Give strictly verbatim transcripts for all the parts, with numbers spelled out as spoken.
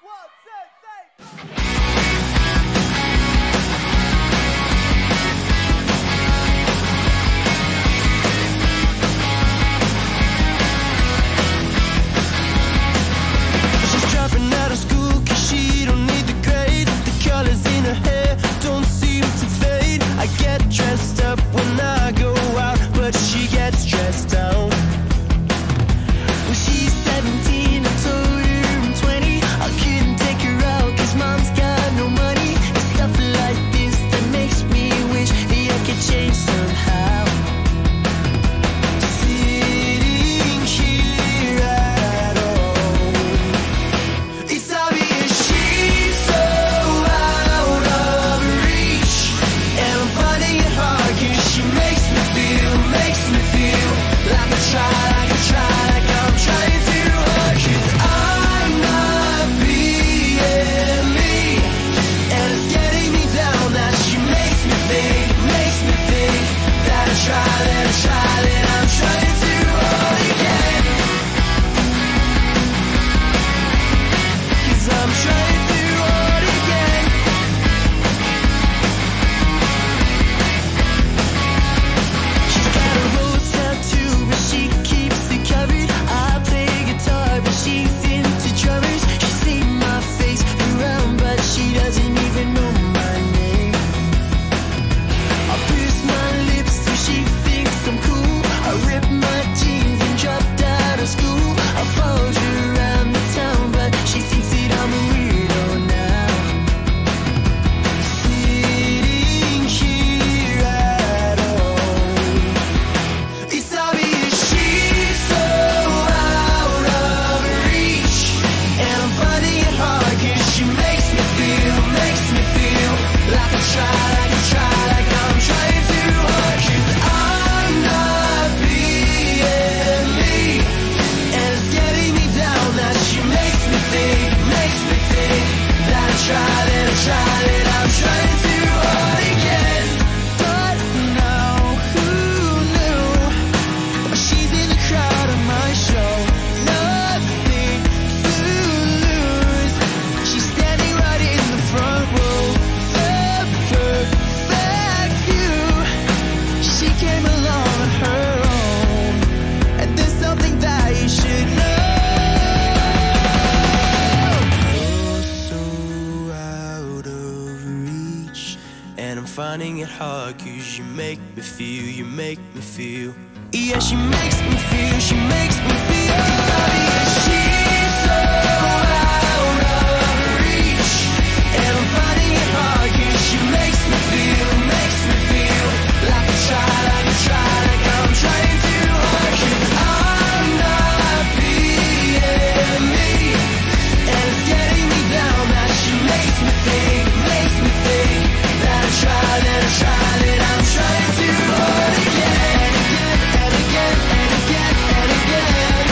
Finding it hard cause you make me feel, you make me feel. Yeah, she makes me feel, she makes me feel. She's so out of reach, and I'm finding it hard cause she makes me feel, makes me feel like I try, like I try, like I'm trying too hard. Cause I'm not being me, and it's getting me down. That she makes me think, makes me think that I try, that I try, that I'm trying too hard again, and again, and again, and again.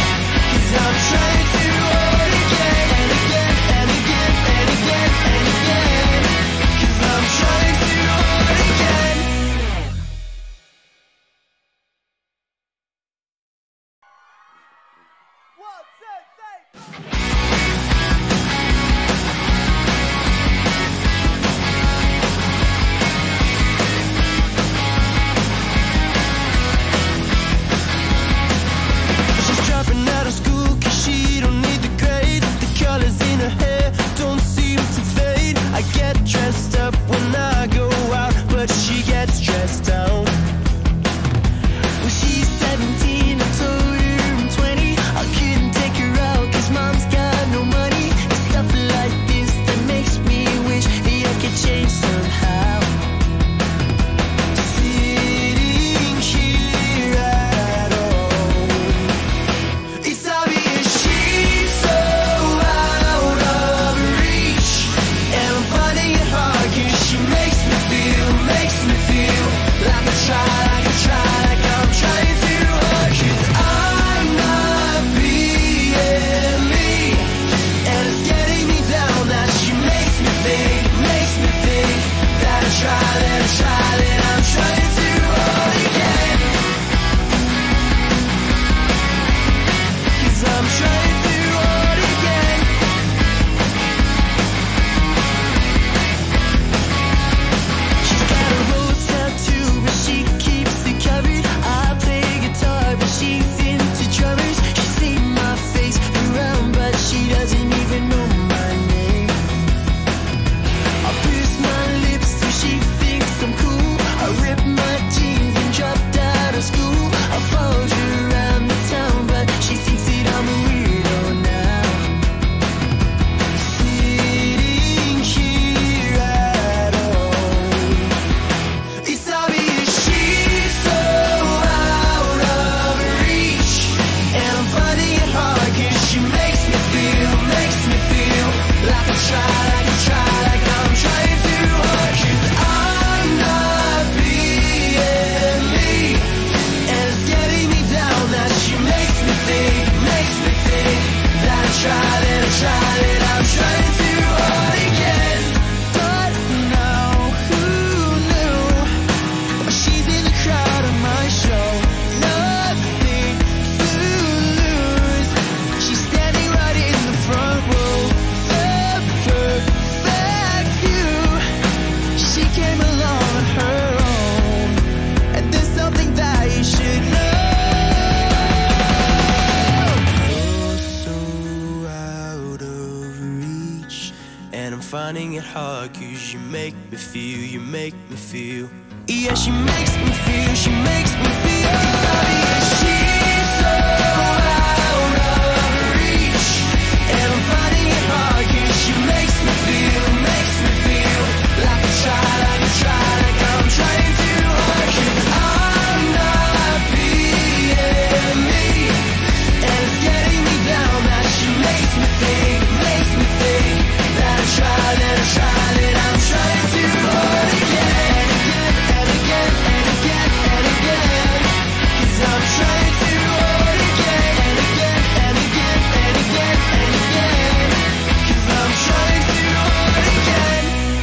finding it hard, cause you make me feel, you make me feel. Yeah, she makes me feel, she makes me feel. She's so out of reach, and I'm finding it hard, cause she makes me feel, makes me feel like I try, like I try, like I'm trying too hard, cause I'm not being me, and it's getting me down that she makes me think, makes me think that I try, that I try, that I'm trying too hard again, again, and again, and again, and again, cause I'm trying too hard again, and again, and again, and again, and again, cause I'm trying too hard again.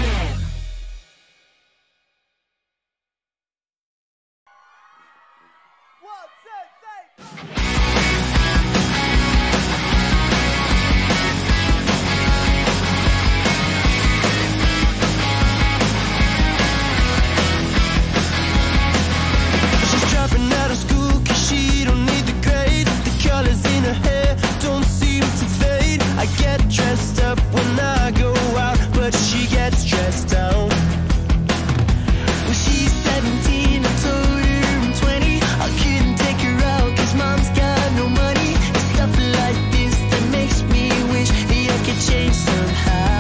One, two, three, four. She's dropping out of school cause she don't need the grades. The colors in her hair don't seem to fade. I get dressed up when I go out, but she gets dressed down. When she's seventeen, I told her I'm twenty. I couldn't take her out cause mom's got no money. It's stuff like this that makes me wish that I could change somehow.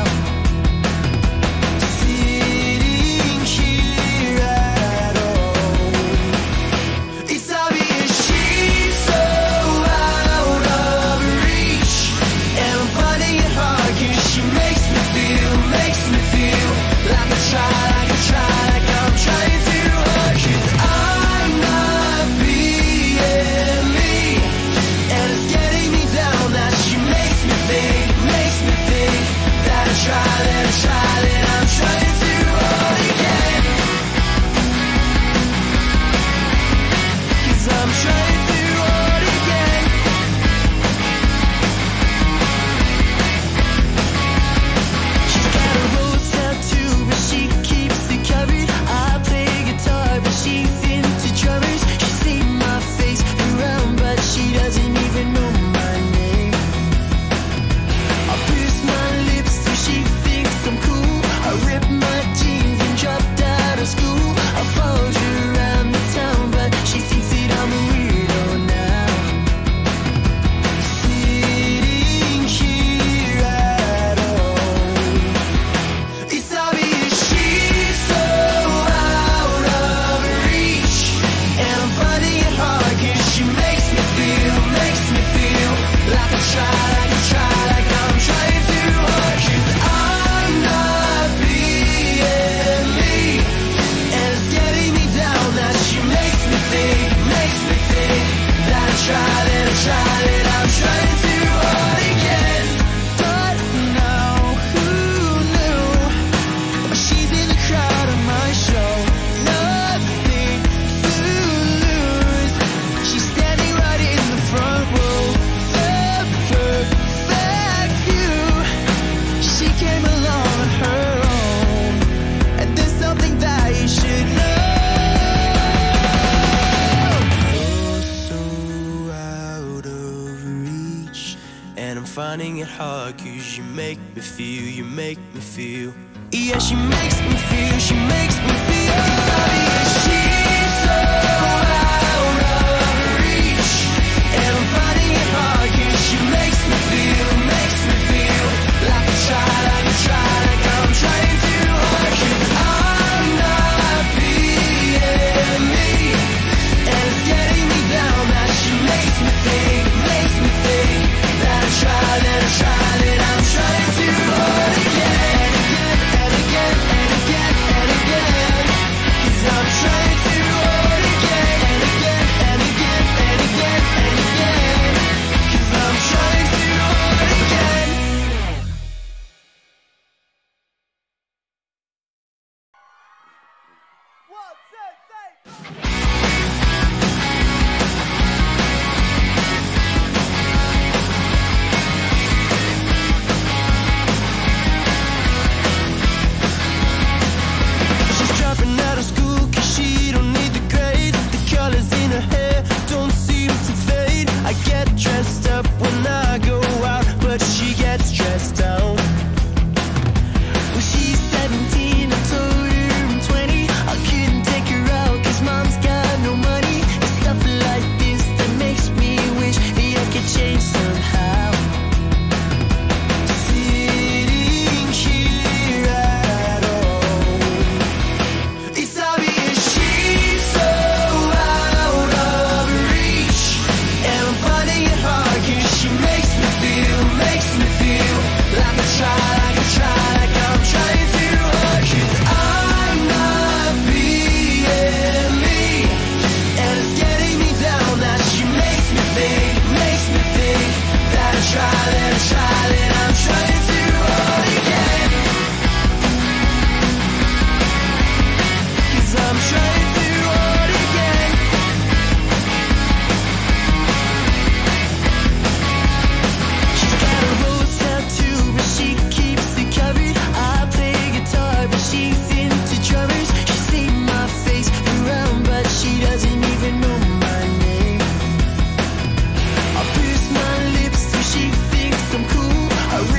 Sitting here at home, it's obvious she's so out of reach, and I'm finding it hard cause she makes me feel, makes me feel like I try, like I try, like I'm trying too hard, cause I'm not being me, and it's getting me down that she makes me think, makes me think that I try, that I try, that I'm trying too hard again, cause I'm trying too hard again. She's got a rose tattoo, but she keeps it covered. I play guitar, but she's into drummers. She's seen my face around, but she doesn't even know my name. I pierce my lips so she thinks I'm cool. I rip my jeans and dropped out of school. I followed her around the town, but she thinks that I'm a weirdo now. Sitting here at home, it's obvious she's so out of reach, and I'm finding it hard cause she makes me feel, makes me feel like I try, like I try, like I'm trying too hard, cause I'm not being me, and it's getting me down that she makes me think, makes me think that I try, that I try, that I'm trying too hard again. But now, who knew? She's in the crowd of my show, nothing to lose. She's standing right in the front row, the perfect view. She came along on her own, and there's something that you should know. You're so out of reach, and I'm finding it hard cause you make me feel, you make me feel. Yeah, she makes me feel, she makes me feel. She's so out of reach, and I'm finding it hard cause she makes me feel, makes me feel like I try, like I try, like I'm trying too hard, cause I'm not being me, and it's getting me down that she makes me think, makes me think that I try, that I try, that I'm trying too hard again, again, and again, and again, and again, cause I'm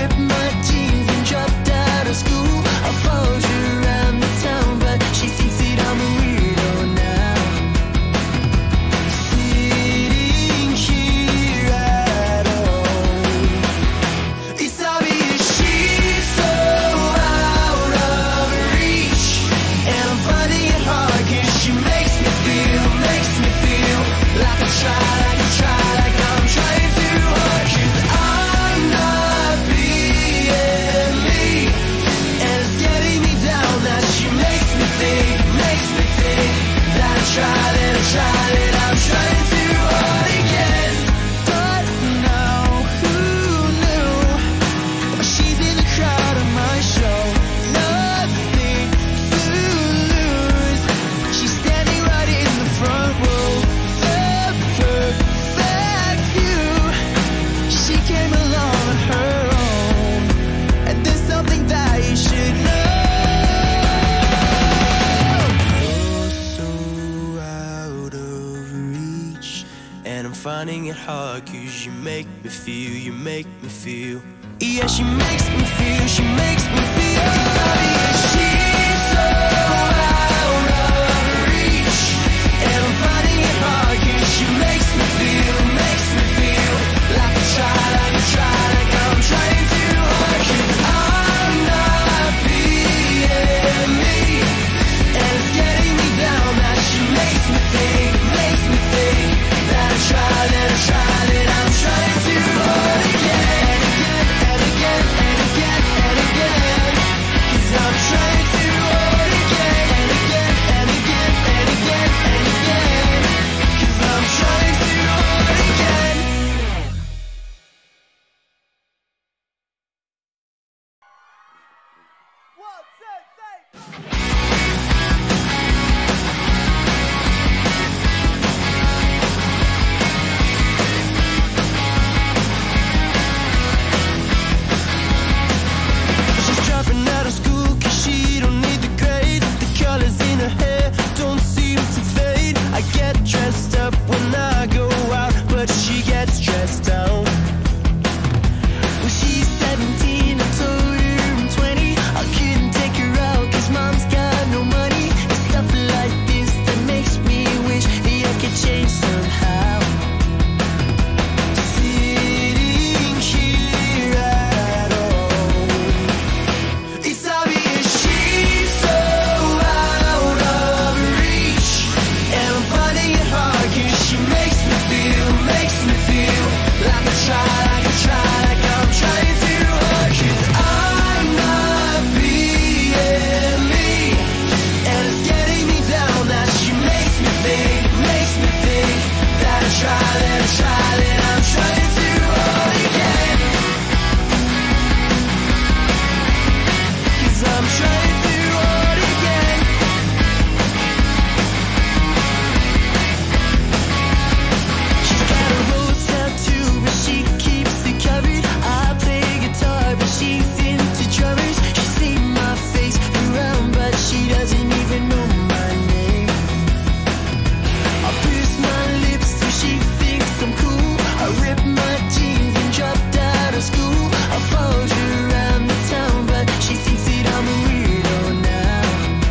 ripped my jeans and dropped out of school. I followed her around the town, but she thinks that I'm a weirdo now. Sitting here at home, it's obvious she's so out of reach, and I'm finding it hard 'cause she makes me feel, makes me feel like I try, like I try, like I'm trying too hard. 'Cause I'm not being me, and it's getting me down that she makes me think, makes me think that I try, that I try, that I'm trying too hard again. But now, who knew? She's in the crowd of my show, nothing to lose. She's standing right in the front row, the perfect view. She came along on her own, and there's something that you should know. You're so out of reach, and I'm finding it hard 'cause you make me feel, you make me feel. Yeah, she makes me feel, she makes me feel. She's so out of reach, and I'm finding it hard 'cause she makes me feel, makes me feel like I try, like I try, like I'm trying too hard. 'Cause I'm not being me, and it's getting me down that she makes me think, makes me think that I try, that I try, that I'm trying too hard again, and again, and again, and again. 'Cause I'm trying too hard again, and again, and again, and again, and again. 'Cause I'm trying too hard again. One, two, three, four. She's dropping out of school 'cause she don't need the grades. The colors in her hair don't seem to fade. I get dressed up when I go out, but she gets dressed down. When she's seventeen, I told her I'm twenty. I couldn't take her out 'cause mom's got no money. It's stuff like this that makes me wish that I could change somehow. Sitting here at home, it's obvious she's so out of reach, and I'm finding it hard 'cause she makes me feel, makes me feel like I try, like I try, like I'm trying too hard. 'Cause I'm not being me, and it's getting me down that she makes me think, makes me think that I try, that I try, that I'm trying too hard again. 'Cause I'm trying too hard again. She's got a rose tattoo, but she keeps it covered. I play guitar, but she's into drummers. She's seen my face around, but she doesn't even know my name. I pierce my lips so she thinks I'm cool. I rip my jeans and dropped out of school. I followed her around the town, but she thinks that I'm a weirdo now.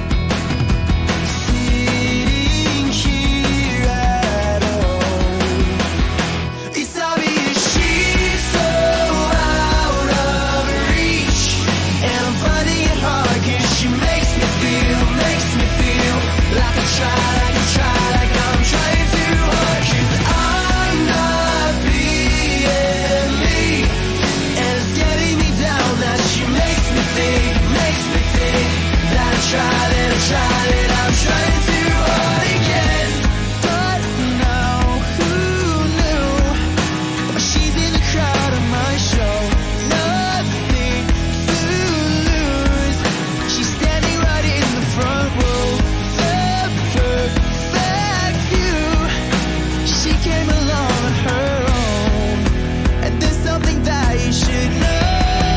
Sitting here at home, it's obvious she's so out of reach, and I'm finding it hard 'cause she makes me feel, makes me feel like I try, like I try, like I'm trying too hard. 'Cause I'm not being me, and it's getting me down that she makes me think, makes me think that I try, that I try, that I'm trying too hard again. But now, who knew? She's in the crowd of my show, nothing to lose. She's standing right in the front row, the perfect view. She came along on her own, and there's something that you should know.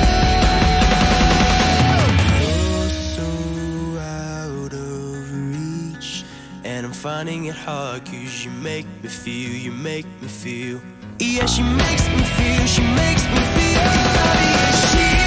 You're so out of reach, and I'm finding it hard 'cause you make me feel, you make me feel. Yeah, she makes me feel, she makes me feel. She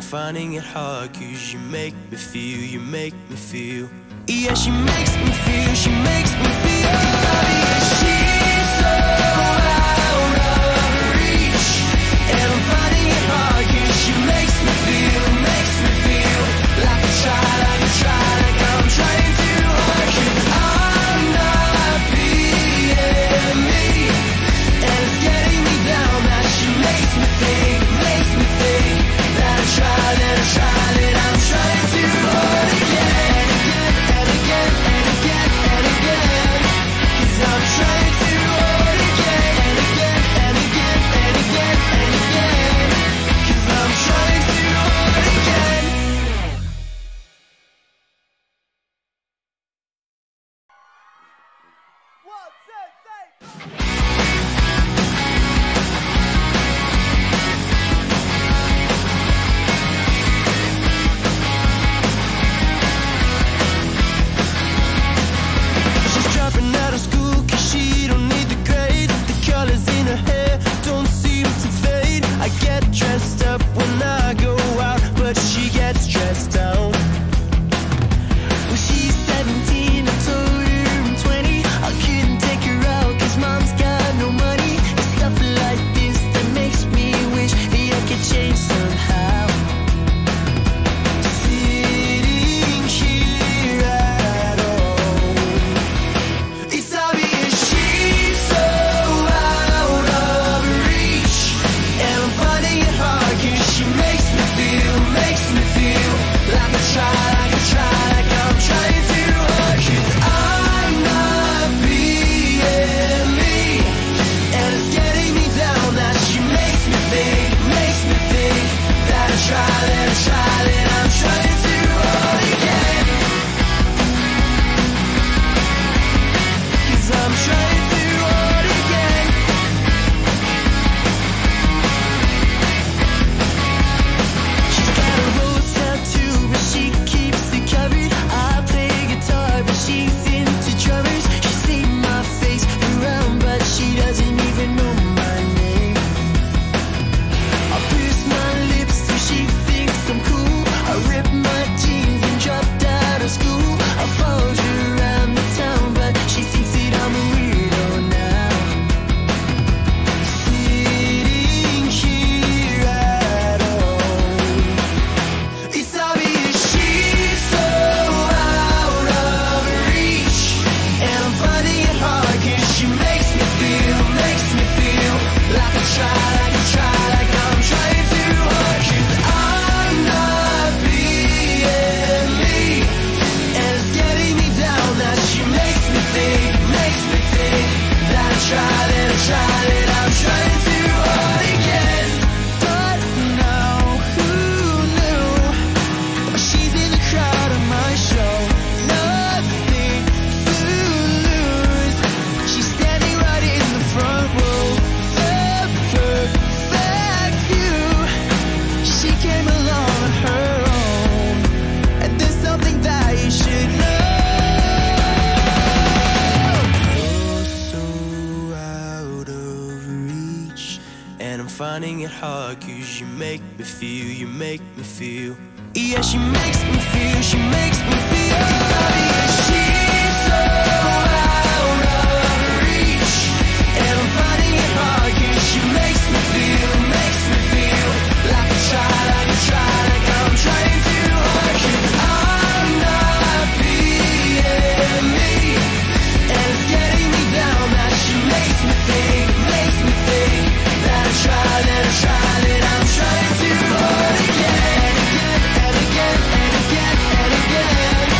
finding it hard, cause you make me feel, you make me feel. Yeah, she makes me feel, she makes me feel. She's so out of reach, and I'm finding it hard, cause she makes me feel, makes me feel like I try, like I try, like I'm trying too hard, cause I'm not being me, and it's getting me down that she makes me think, makes me think that I try, that I try, that I'm trying too hard again, and again, and again, and again, cause I'm trying too hard again, and again, and again, and again, and again, cause I'm trying too hard again. One, two, three, four. She's dropping out of school cause she don't need the grades. The colors in her hair don't seem to fade. I get dressed up when I go out, but she gets dressed down. When she's seventeen, I told her I'm twenty. I couldn't take her out cause mom's got no money. It's stuff like this that makes me wish that I could change somehow. Sitting here at home, it's obvious she's so out of reach, and I'm finding it hard cause she makes me feel, makes me feel like I try, like I try, like I'm trying too hard, cause I'm not being me, and it's getting me down that she makes me think, makes me think that I try, that I try, that I'm trying too hard again, cause I'm trying too hard again. She's got a rose tattoo, but she keeps it covered. I play guitar, but she's into drummers. She's seen my face around, but she doesn't even know my name. I pierce my lips so she thinks I'm cool. I rip my jeans and dropped out of school. I followed her around the town, but she thinks that I'm a weirdo now. Sitting here at home, it's obvious she's so out of reach, and I'm finding it hard cause she makes me feel, makes me feel like I try, like I try, like I'm trying too hard, cause I'm not being me, and it's getting me down that she makes me think, makes me think that I try, that I try, that I'm trying too hard again. But now, who knew? She's in the crowd of my show, nothing to lose. She's standing right in the front row, the perfect view. She came along on her own, and there's something that you should know. You're so out of reach, and I'm finding it hard cause you make me feel, you make me feel. Yeah, she makes me feel, she makes me feel. She's so out of reach, and I'm finding it hard cause she makes me feel, makes me feel like I try, like I try, like I'm trying too hard, cause I'm not being me, and it's getting me down that she makes me think, makes me think that I try, that I try, that I'm trying too hard again, and again, and again, and again, and again,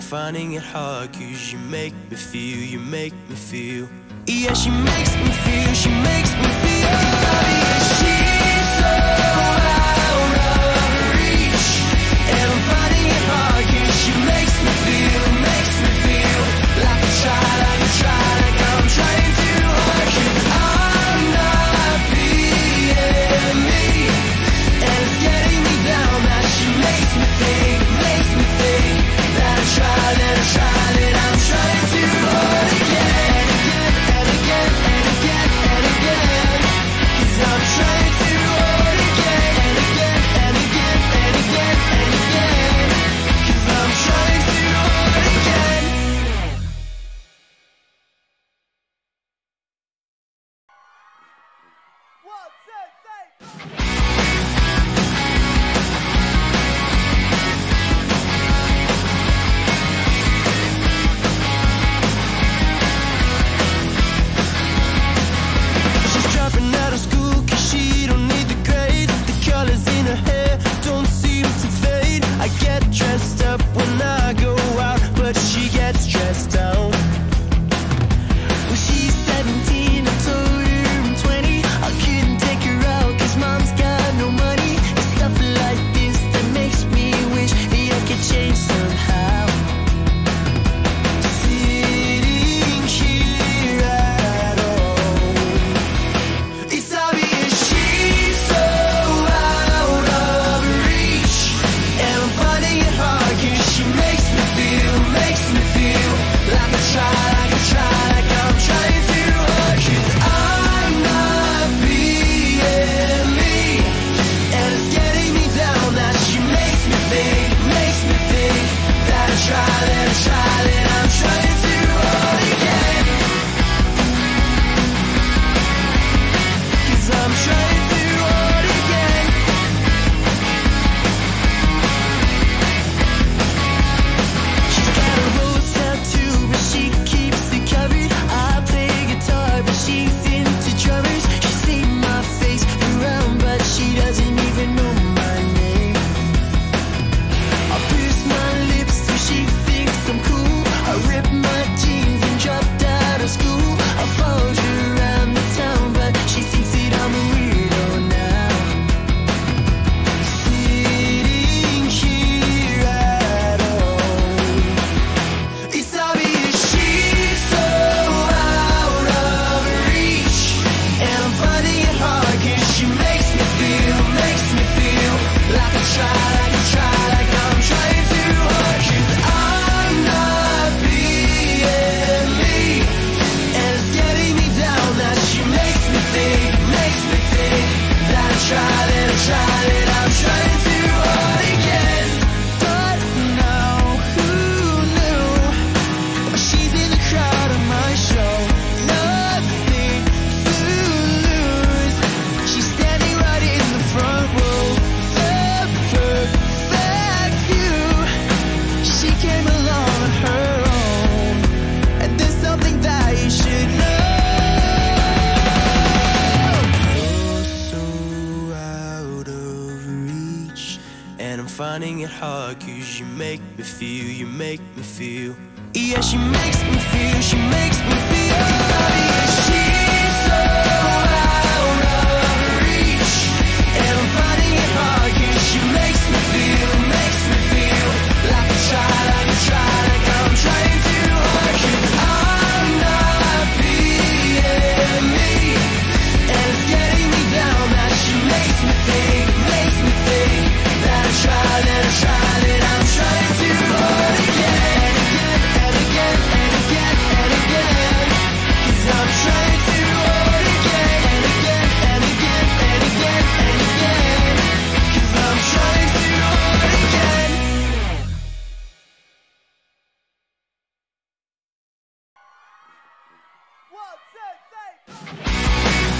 finding it hard, cause you make me feel, you make me feel. Yeah, she makes me feel, she makes me feel. She's so out of reach, and I'm finding it hard, cause she makes me feel, makes me feel like I try, like I try, like I'm trying too hard, cause I'm not being me, and it's getting me down. That she makes me think, makes me think that I try, that I try, that I'm trying too hard again, and again, and again, and again, cause I'm trying too hard again, and again, and again, and again, and again, cause I'm trying too hard again. One, two, three, four. She's dropping out of school cause she don't need the grades. The colors in her hair don't seem to fade. I get dressed up when I go out, but she gets dressed down. When she's seventeen, I told her I'm twenty. I couldn't take her out cause mom's got no money. It's stuff like this that makes me wish that I could change somehow. Sitting here at home, it's obvious she's so out of reach, and I'm finding it hard cause she makes me feel, makes me feel like I try, like I try, like I'm trying too hard, cause I'm not being me, and it's getting me down. That she makes me think, makes me think that I try, that I try, that I'm trying too hard again, cause I'm trying too hard again. She's got a rose tattoo, but she keeps it covered. I play guitar, but she's into drummers. She's seen my face around, but she doesn't even know my name. I pierce my lips so she thinks I'm cool. I rip my jeans and dropped out of school. I followed her around the town, but she thinks that I'm a weirdo now. Sitting here at home, it's obvious she's so out of reach, and I'm finding it hard cause she makes me feel, makes me feel like I try, like I try, like I'm trying too hard, cause I'm not being me, and it's getting me down. That she makes me think, makes me think that I try, that I try, that I'm trying too hard again. But now who knew she's in the crowd of my show? Nothing to lose. She's standing right in the front row. The perfect view. She came along on her own, and there's something that you should know. You're so out of reach, and I'm finding it hard cause you make me feel, you make me feel. Yeah, she makes me feel, she makes me feel. She's so out of reach, and I'm finding it hard cause she makes me feel, makes me feel like I try, like I try, like I'm trying too hard, cause I'm not being me, and it's getting me down. That she makes me think, makes me think that I try, that I try, that I'm trying too hard again, and again, and again, and again, cause I'm trying too hard again, and again, and again, and again, and again, cause I'm trying too hard again. One, two, three, four.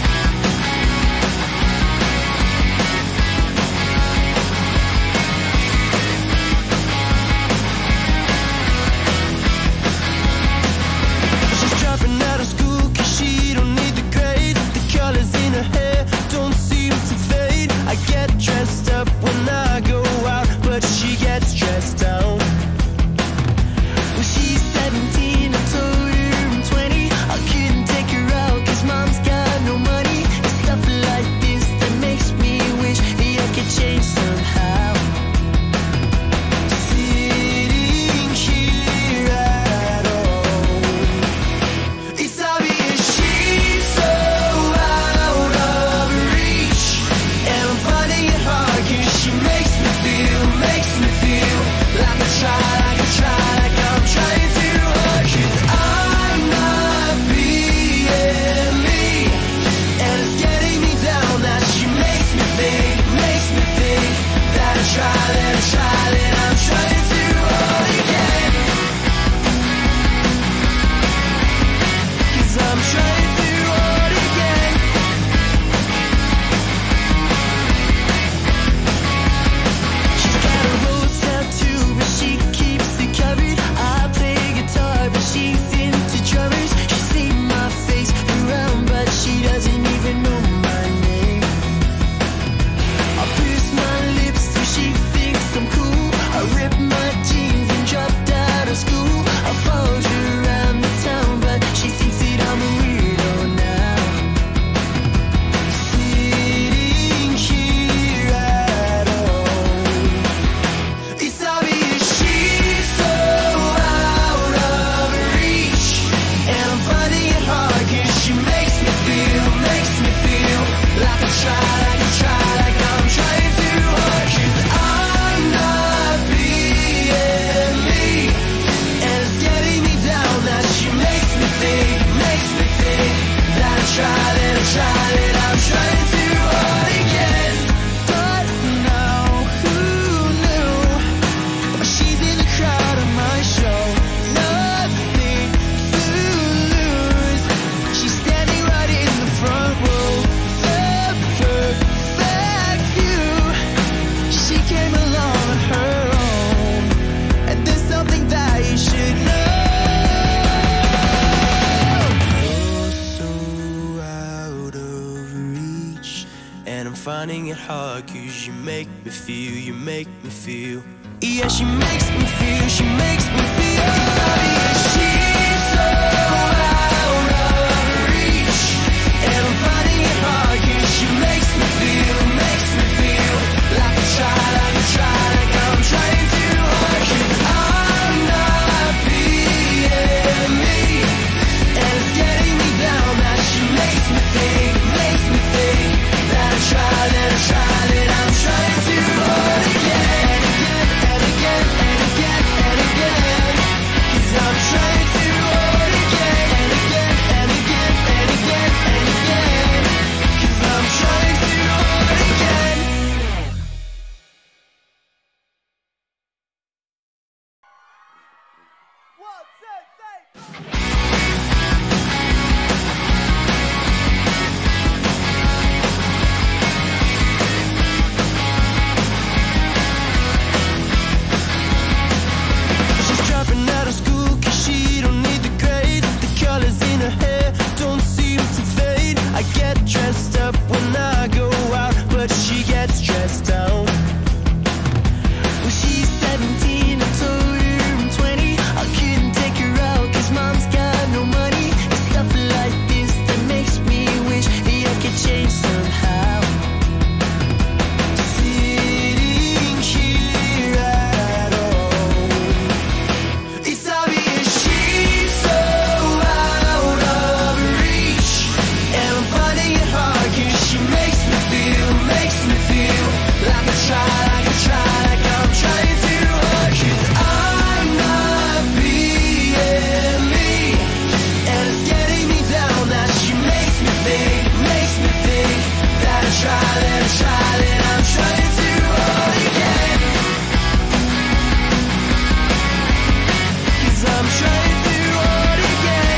She's dropping out of school cause she don't need the grades. The colors in her hair don't seem to fade. I get dressed up when I go out, but she gets dressed down. finding it hard, cause you make me feel, you make me feel. Yeah, she makes me feel, she makes me feel. She's so out of reach, and I'm finding it hard, cause she makes me feel, makes me feel like I try, like I try, like I'm trying too hard, cause I'm not being me, and it's getting me down. That she makes me think, makes me think that I try, that I try, that I'm trying too hard again, and again, and again, and again, cause I'm trying too hard again, and again, and again, and again, and again, cause I'm trying too hard again. One, two, three. She's dropping out of school cause she don't need the grades. The colors in her hair don't seem to fade. I get dressed up when I go out, but she gets dressed down. When she's seventeen, I told her I'm twenty. I couldn't take her out cause mom's got no money. It's stuff like this that makes me wish that I could change somehow. Sitting here at home, it's obvious she's so out of reach, and I'm finding it hard cause she makes me feel, makes me feel like I try, like I try, like I'm trying too hard, cause I'm not being me, and it's getting me down. That she makes me think, makes me think that I try, that I try, that I'm trying too hard again, cause I'm trying too hard again.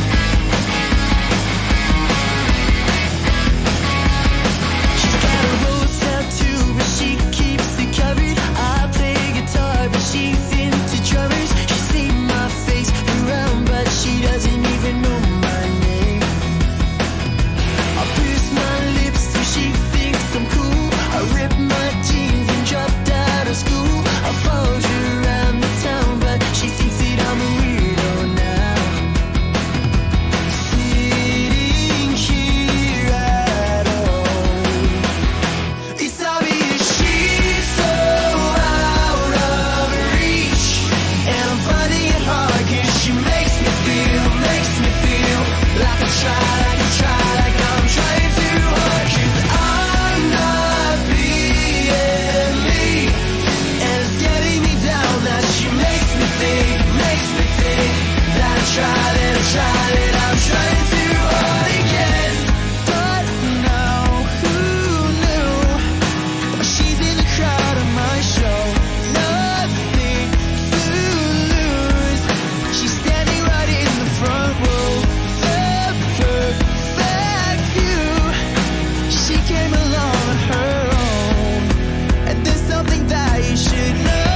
She's got a rose tattoo, but she keeps it covered. I play guitar, but she's into drummers. She's seen my face around, but she doesn't even know my name. I pierce my lips so she thinks I'm cool. I rip my jeans and dropped out of school. I followed her around the town, but she thinks that I'm a weirdo now. Sitting here at home, it's obvious she's so out of reach, and I'm finding it hard cause she makes me feel, makes me feel like I try, like I try, like I'm trying too hard, cause I'm not being me, and it's getting me down. That she makes me think, makes me think that I try, that I try, that I'm trying too hard again. But now who knew she's in the crowd of my show? Nothing to lose. She's standing right in the front row, the perfect view. She came along on her own, and there's something that you should know.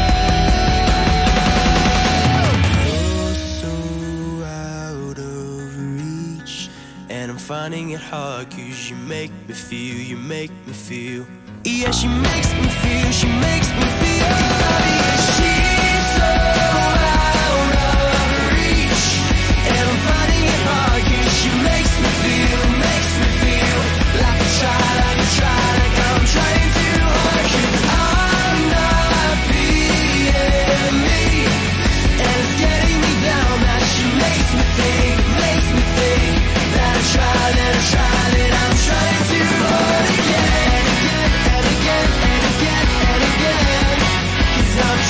You're so out of reach, and I'm finding it hard cause you make me feel, you make me feel. Yeah, she makes me feel, she makes me feel. She's so out of reach, and I'm finding it hard cause she makes me feel, makes me feel like I try, like I try, like I'm trying too hard, cause I'm not being me, and it's getting me down. That she makes me think, makes me think that I try, that I try, that I'm trying too hard again, and again, and again, and again, and again, cause I'm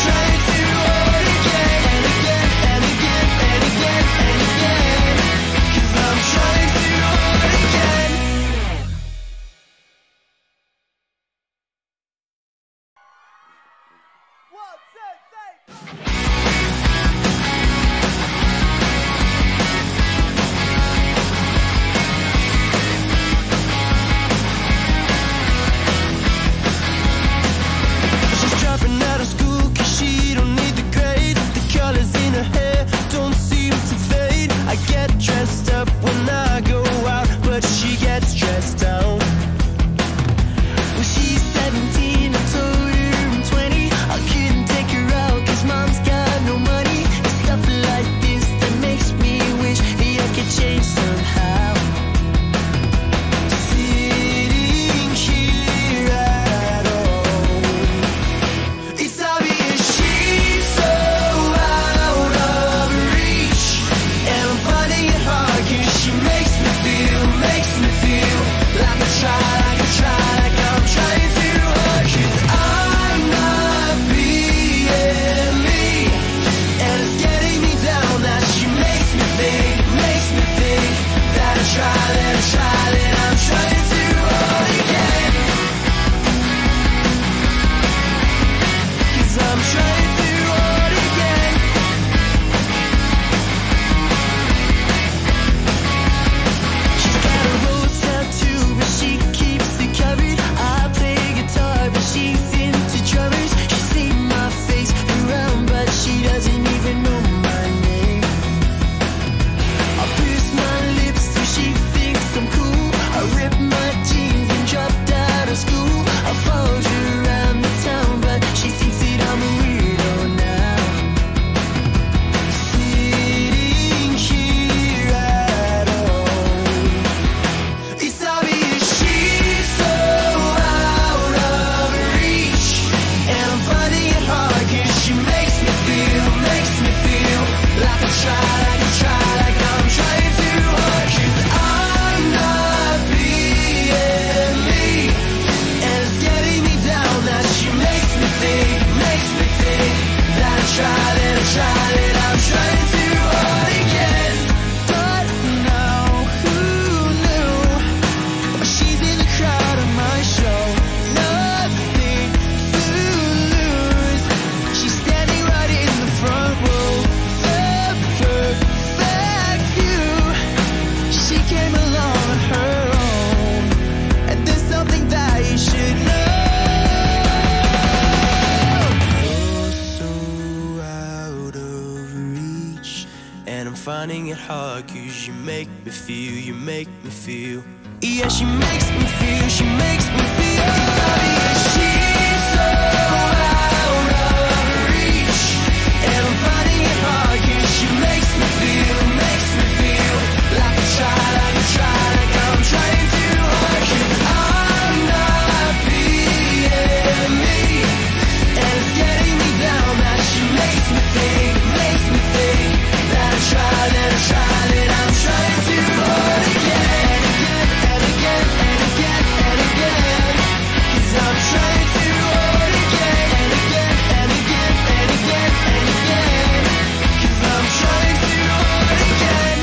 finding it hard, cause you make me feel, you make me feel. Yeah, she makes me feel, she makes me feel. She's so out of reach, and I'm finding it hard, cause she makes me feel, makes me feel like I try, like I try, like I'm trying too hard, cause I'm not being me, and it's getting me down that she makes me think, makes me think that I try, that I try, that I'm trying too hard again, and again, and again, and again, cause I'm trying too hard again, and again, and again, and again, and again, cause I'm trying too hard again.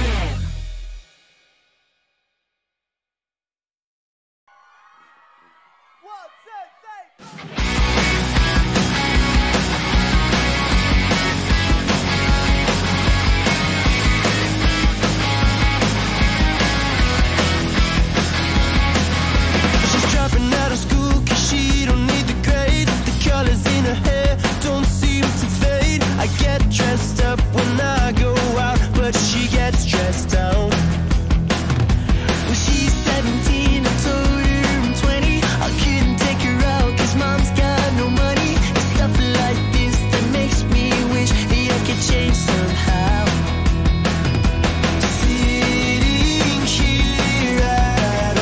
One, two, three, four. She's dropping out of school cause she don't need the grades. The colors in her hair don't seem to fade. I get dressed up when I go out, but she gets dressed down. When she's seventeen, I told her I'm twenty. I couldn't take her out cause mom's got no money. It's stuff like this that makes me wish that I could change somehow. Sitting here at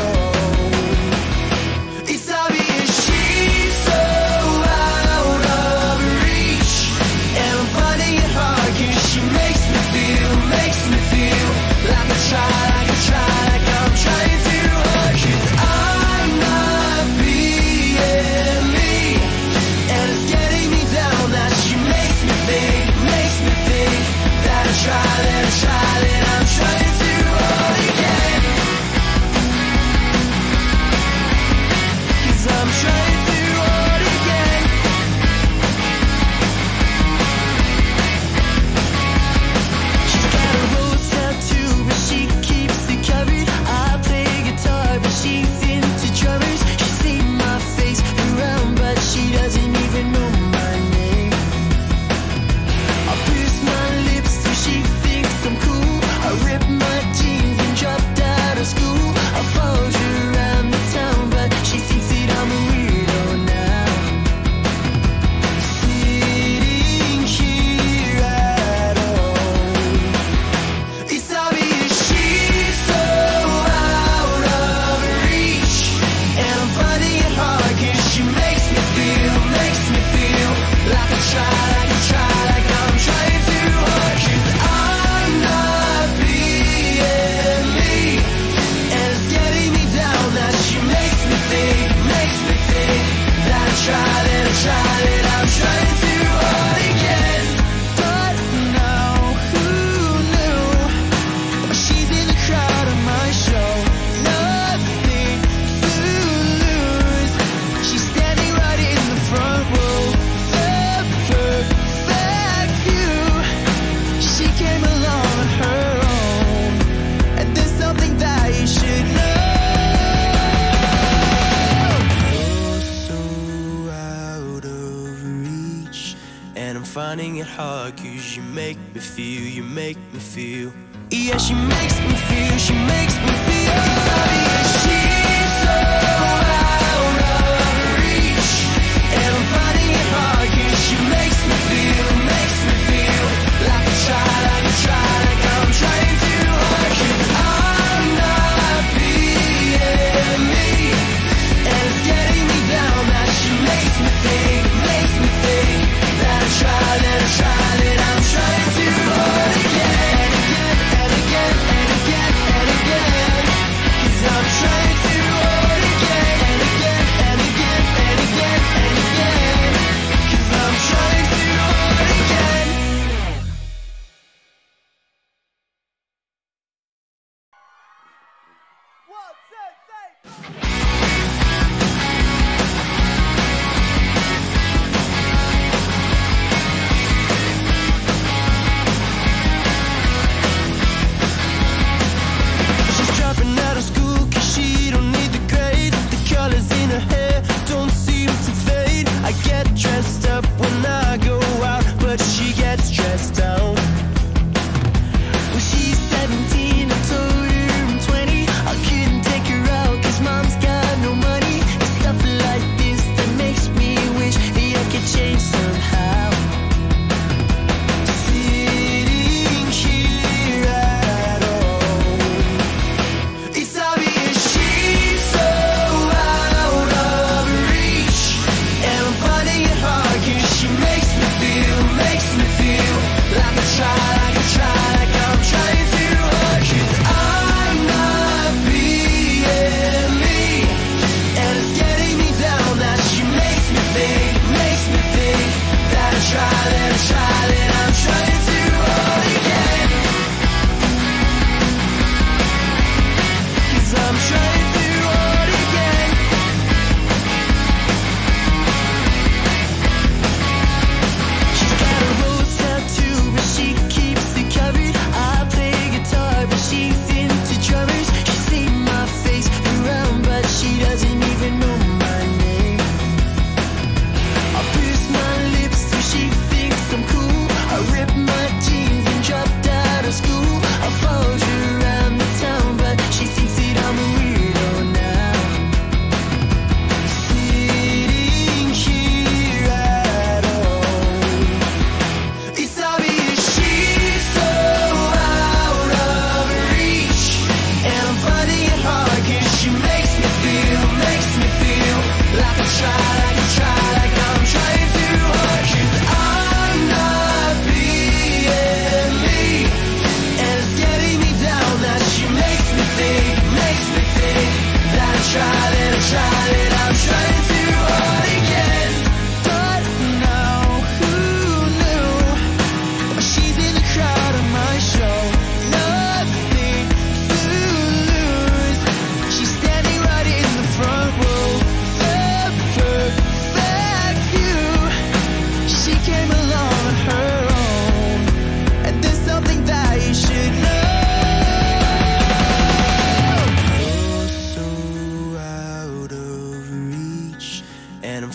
home, it's obvious she's so out of reach, and I'm finding it hard cause she makes me feel, makes me feel like I try, like I try, like I'm trying too hard, cause I'm not being me, and it's getting me down that she makes me think, makes me think that I try, that I try, that I'm trying too hard again, cause I'm trying too hard again. She's got a rose tattoo, but she keeps it covered. I play guitar, but she's into drummers. She's seen my face around, but she doesn't even know my name. I pierce my lips so she thinks I'm cool. I rip my jeans and dropped out of school. I followed her around the town, but she thinks that I'm a weirdo now. Sitting here at home, it's obvious she's so out of reach, and I'm finding it hard cause she makes me feel, makes me feel like I try, like I try, like I'm trying too hard, cause I'm not being me, and it's getting me down that she makes me think, makes me think that I try, that I try, that I'm trying too hard again. But now, who knew? She's in the crowd of my show, nothing to lose. She's standing right in the front row, the perfect view. She came along on her own, and there's something that you should know. You're so out of reach, and I'm finding it hard cause you make me feel, you make me feel. Yeah, she makes me feel, she makes me feel. She's so out of reach, and I'm finding it hard cause she makes me feel, makes me feel like I try, like I try, like I'm trying too hard, cause I'm not being me, and it's getting me down that she makes me think, makes me think that I try, that I try, that I'm trying too hard again, and again, and again, and again, cause I'm trying too hard again, and again, and again, and again, and again, cause I'm trying too hard again. One, two, three, four. She's dropping out of school cause she don't need the grades. The colors in her hair don't seem to fade. I get dressed up when I go out, but she gets dressed down. When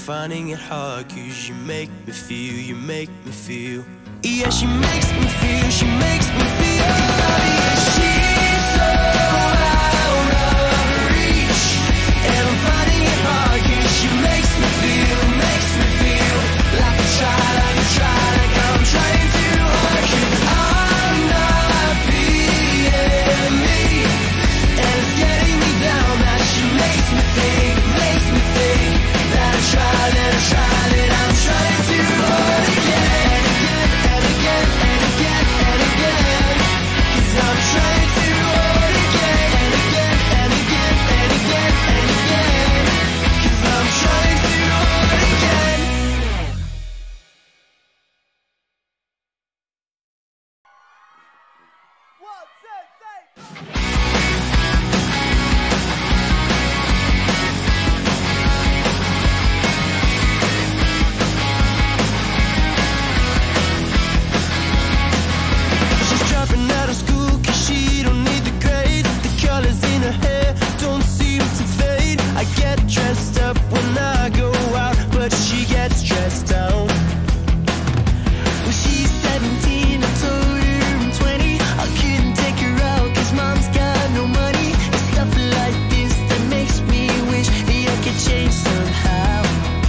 finding it hard, cause you make me feel, you make me feel. Yeah, she makes me feel, she makes me feel. She's so out of reach, and I'm finding it hard, cause she makes me feel, makes me feel like I try, like I try, like I'm trying too hard, cause I'm not being me, and it's getting me down. That she makes me think, makes me think that I try, that I try, that I'm trying too hard again, and again, and again, and again, cause I'm trying too hard again, and again, and again, and again, and again, cause I'm trying too hard again. One, two, three. She's dropping out of school cause she don't need the grades. The colors in her hair don't seem to fade. I get dressed up when I go out, but she gets dressed down. When she's seventeen, I told her I'm twenty. I couldn't take her out cause mom's got no money. It's stuff like this that makes me wish that I could change somehow.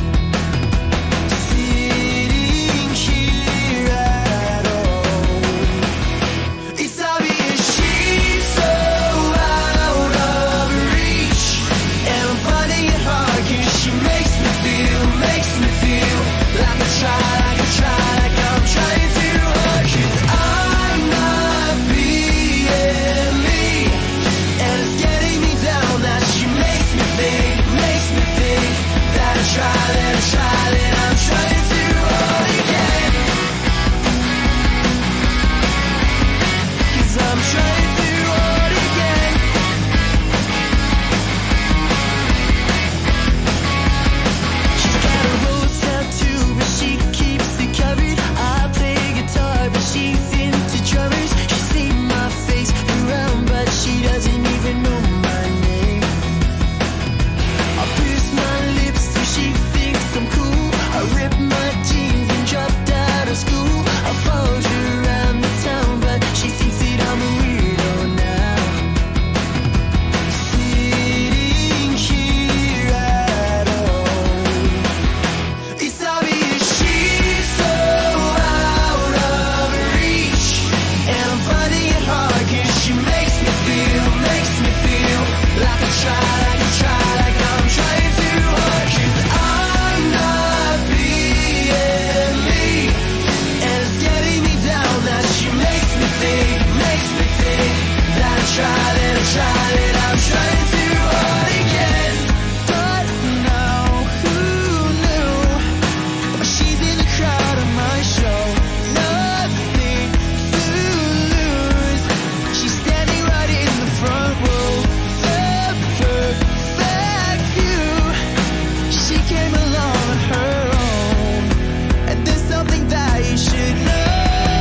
Sitting here at home, it's obvious she's so out of reach, and I'm finding it hard cause she makes me feel, makes me feel like I try, like I try, like I'm trying too hard, cause I'm not being me, and it's getting me down. That she makes me think, makes me think that I try, that I try, that I'm trying too hard again, cause I'm trying too hard again. She's got a rose tattoo, but she keeps it covered. I play guitar, but she's into drummers. She's seen my face around, but she doesn't even know my name. I pierce my lips so she thinks I'm cool. I rip my jeans and dropped out of school. I followed her around the town, but she thinks that I'm a weirdo now. Sitting here at home, it's obvious she's so out of reach, and I'm finding it hard cause she makes me feel, makes me feel like I try, like I try, like I'm trying too hard, cause I'm not being me, and it's getting me down. That she makes me think, makes me think that I try, that I try, that I'm trying too hard again. But now, who knew? But she's in the crowd of my show, nothing to lose. She's standing right in the front row, the perfect view. She came along on her own, and there's something that you should know.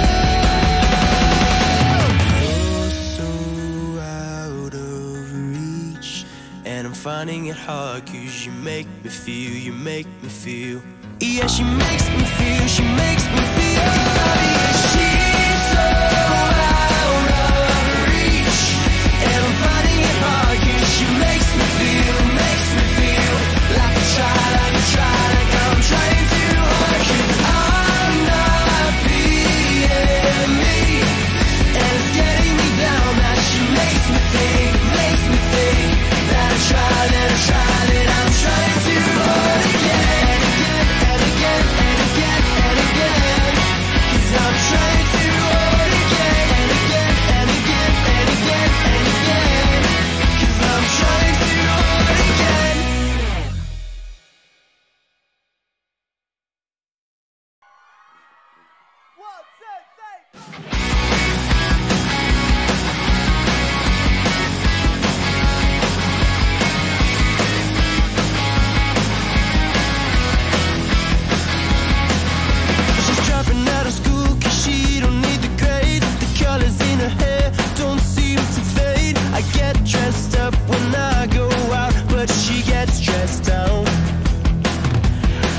You're so out of reach, and I'm finding it hard cause you make me feel, you make me feel. Yeah, she makes me feel, she makes me feel. She's so out of reach, and I'm finding it hard cause she makes me feel, makes me feel like I try, like I try, like I'm trying too hard, cause I'm not being me, and it's getting me down. That she makes me think, makes me think that I try, that I try, that I'm trying too hard again, and again, and again, and again, cause I'm trying too hard again, and again, and again, and again, and again, cause I'm trying too hard again. One, two, three. She's dropping out of school cause she don't need the grades. The colors in her hair don't seem to fade. I get dressed up when I go out, but she gets dressed down.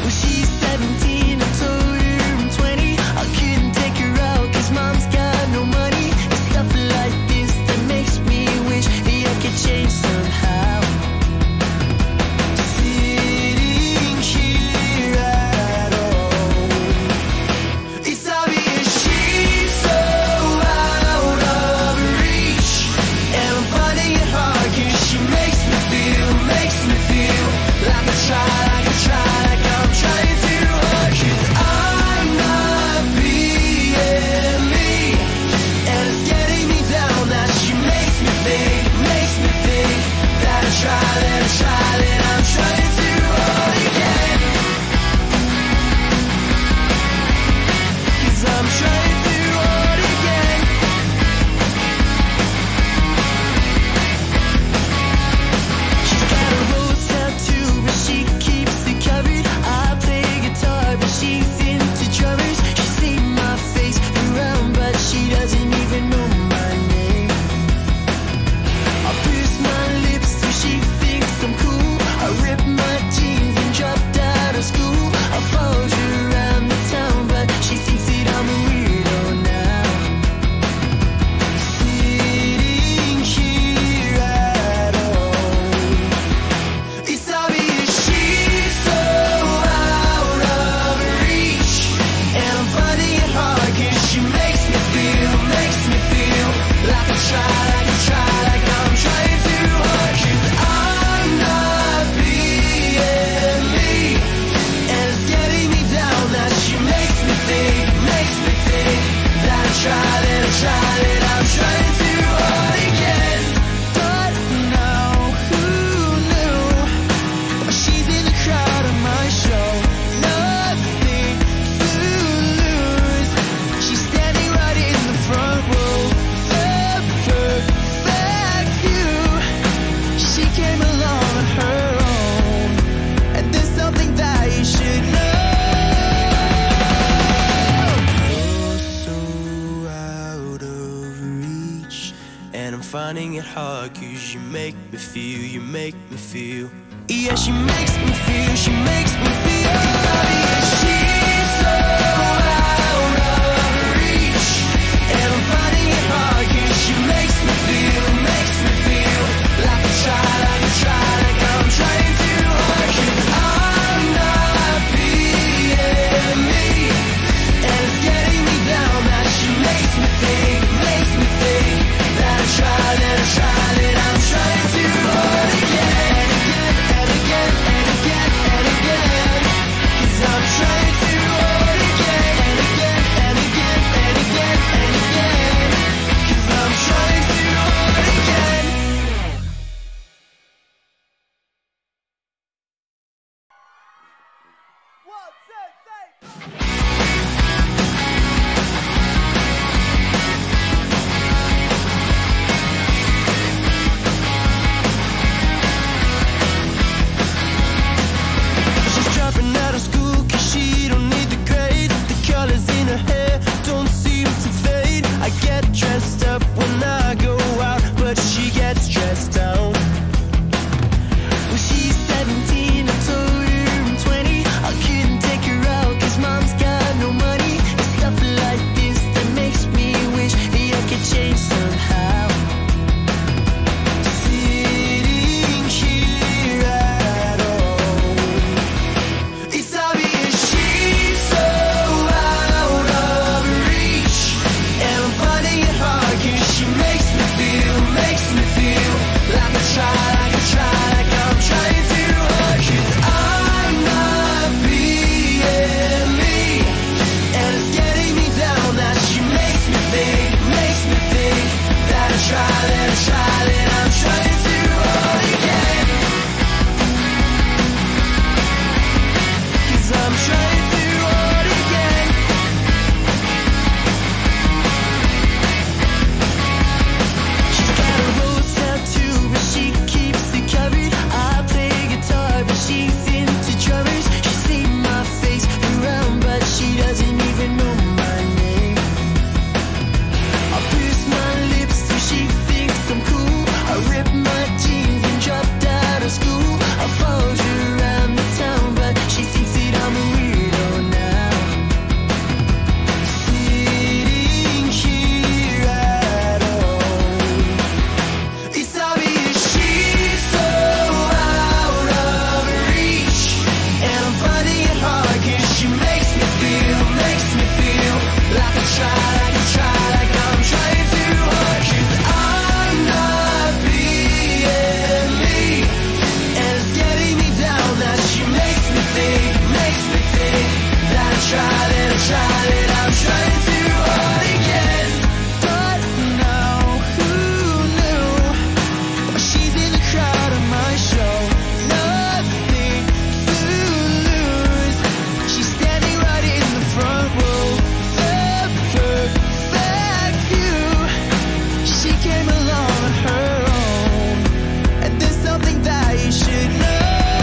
finding it hard, cause you make me feel, you make me feel. Yeah, she makes me feel, she makes me feel. She's so out of reach, and I'm finding it hard, cause she makes me feel, makes me feel like a child, like a child, like I'm trying too hard, cause I'm not being me, and it's getting me down that she makes me think, makes me think that I tried and I tried and I'm trying too hard again, again and again and again and again, cause I'm trying too hard again and again and again and again and again, cause I'm trying too hard again. One, two, three, four. She's dropping out of school cause she don't need the grades. The colors in her hair don't seem to fade. I get dressed up when I go out, but she gets dressed down. When she's seventeen, I told her I'm twenty. I couldn't take her out cause mom's got no money. It's stuff like this that makes me wish that I could change somehow. Sitting here at home, it's obvious she's so out of reach, and I'm finding it hard cause she makes me feel, makes me feel like I try, like I try, like I'm trying too hard, cause I'm not being me, and it's getting me down that she makes me think, makes me think that I try, that I try, that I'm trying too hard again, cause I'm trying too hard again. She's got a rose tattoo, but she keeps it covered. I play guitar, but she's into drummers. She's seen my face around, but she doesn't even know my name. I pierce my lips so she thinks I'm cool. I rip my jeans and dropped out of school. I followed her around the town, but she thinks that I'm a weirdo now. Sitting here at home, it's obvious she's so out of reach, and I'm finding it hard cause she makes me feel, makes me feel like I try, like I try, like I'm trying too hard, cause I'm not being me, and it's getting me down that she makes me think, makes me think that I try, that I try, that I'm trying too hard again. But now, who knew? She's in the crowd of my show, nothing to lose. She's standing right in the front row, the perfect view. She came along on her own, and there's something that you should know.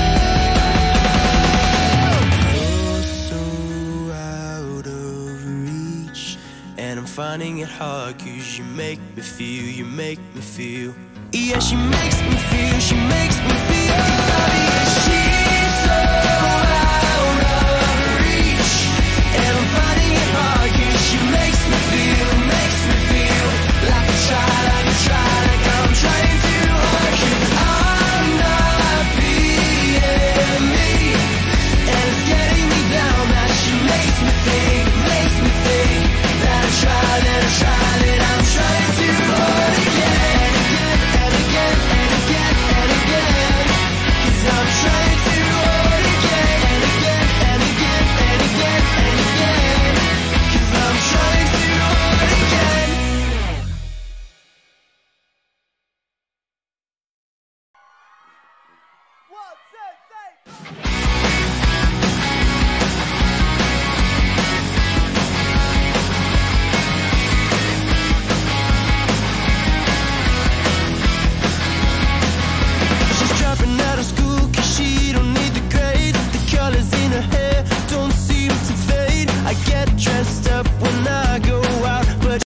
You're so out of reach, and I'm finding it hard cause you make me feel, you make me feel. Yeah, she makes me feel, she makes me feel. She's so out of reach, and I'm finding it hard cause she makes me feel, makes me feel like a child, like a child, like I'm trying too hard, cause I'm not being me, and it's getting me down that she makes me think, makes me think that I try, that I try, that I'm trying too hard again, again and again and again and again, cause I'm trying too hard again and again and again and again and again, cause I'm trying too hard again. One, two, three.